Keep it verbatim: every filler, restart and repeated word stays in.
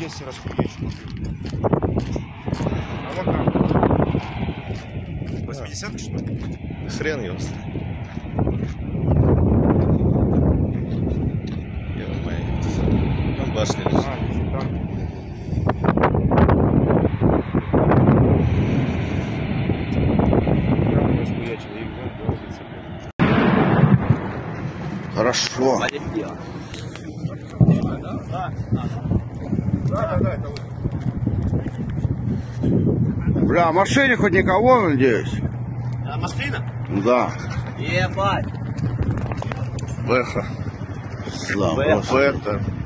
если расхуечу. А вот там. восьмидесятка, что ли? Хрен его. Там башня лежит. А, там. Хорошо. Бля, в машине хоть никого, надеюсь? А машина? Да. Ебать. Бэха. Да, Бэха. вот это.